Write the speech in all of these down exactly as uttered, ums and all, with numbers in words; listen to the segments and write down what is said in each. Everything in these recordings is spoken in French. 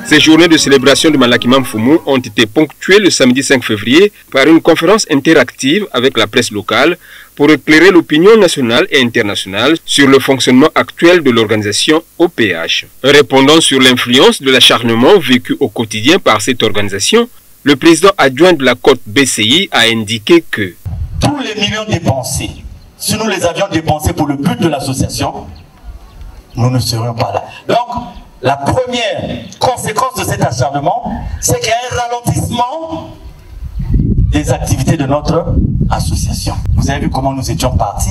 Ces journées de célébration de Malaki Mamfoumou ont été ponctuées le samedi cinq février par une conférence interactive avec la presse locale pour éclairer l'opinion nationale et internationale sur le fonctionnement actuel de l'organisation O P H. Répondant sur l'influence de l'acharnement vécu au quotidien par cette organisation, le président adjoint de la côte B C I a indiqué que tous les millions dépensés, si nous les avions dépensés pour le but de l'association, nous ne serions pas là. Donc, la première conséquence de cet acharnement, c'est qu'il y a un ralentissement des activités de notre association. Vous avez vu comment nous étions partis?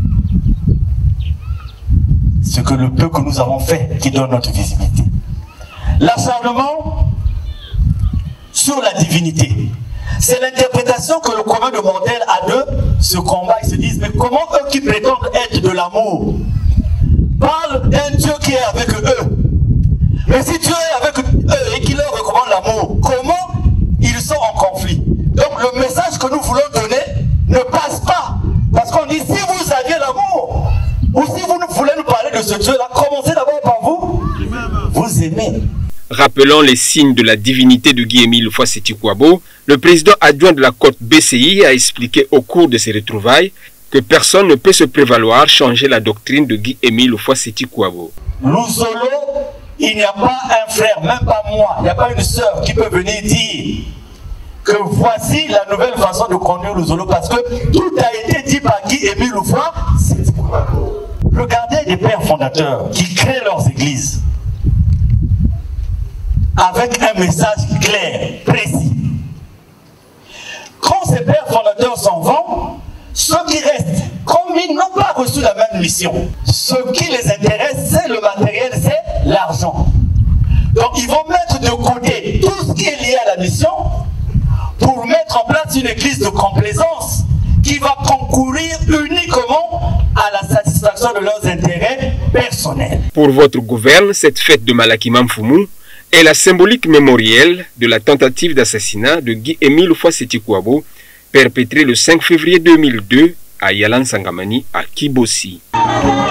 Ce que le peu que nous avons fait qui donne notre visibilité. L'acharnement sur la divinité. C'est l'interprétation que le commun de mortels a de ce combat. Ils se disent, mais comment eux qui prétendent être de l'amour parlent d'un Dieu qui est avec eux? Mais si Dieu est avec eux et qu'il leur recommande l'amour, comment ils sont en conflit? Donc le message que nous voulons donner ne passe pas. Parce qu'on dit, si vous aviez l'amour, ou si vous voulez nous parler de ce Dieu-là, commencez d'abord par vous, vous aimez. Rappelant les signes de la divinité de Guy-Émile Houphouët-Sétikwabo, le président adjoint de la côte B C I a expliqué au cours de ces retrouvailles que personne ne peut se prévaloir changer la doctrine de Guy-Émile Houphouët-Sétikwabo. Louzolo, il n'y a pas un frère, même pas moi, il n'y a pas une sœur qui peut venir dire que voici la nouvelle façon de conduire Louzolo, parce que tout a été dit par Guy-Émile Houphouët-Sétikwabo. Regardez les pères fondateurs qui créent leurs églises avec un message clair, précis. Quand ces pères fondateurs s'en vont, ceux qui restent, comme ils n'ont pas reçu la même mission, ce qui les intéresse, c'est le matériel, c'est l'argent. Donc ils vont mettre de côté tout ce qui est lié à la mission pour mettre en place une église de complaisance qui va concourir uniquement à la satisfaction de leurs intérêts personnels. Pour votre gouverne, cette fête de Malaki Mamfoumou est la symbolique mémorielle de la tentative d'assassinat de Guy-Émile Houphouët-Sétikwabo perpétrée le cinq février deux mille deux à Yalan Sangamani à Kibossi.